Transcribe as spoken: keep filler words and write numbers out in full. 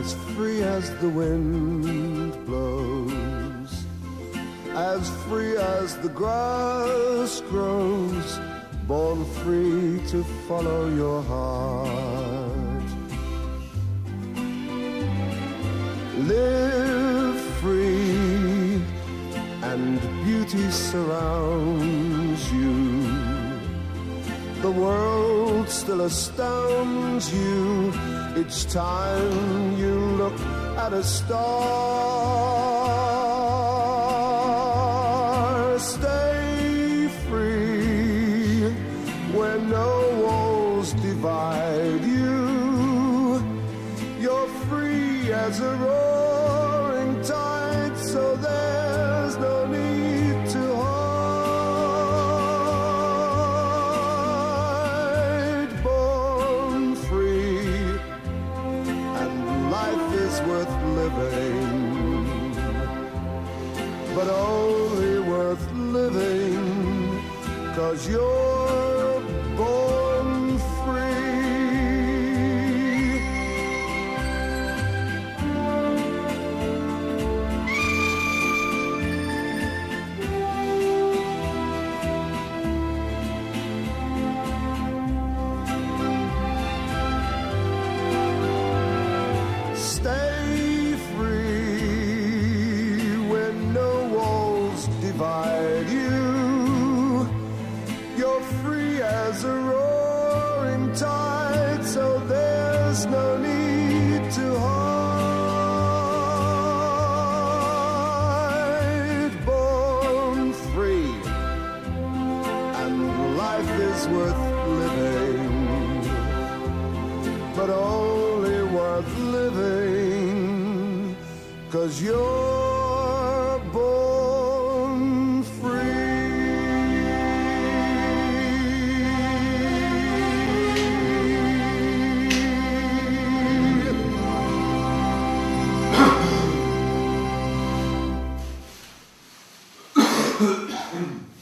as free as the wind blows, as free as the grass grows, born free to follow your heart. Live free and beauty surrounds you. The world still astounds you each time you look at a star. Stay free where no walls divide you. You're free as a roaring tide, so there's no need to hide. Born free, and life is worth living, but only worth living 'cause you're born free. Stay free when no walls divide you. You're free as a roaring tide, so there's no need to hide. Born free, and life is worth living, but only worth living 'cause you're born free.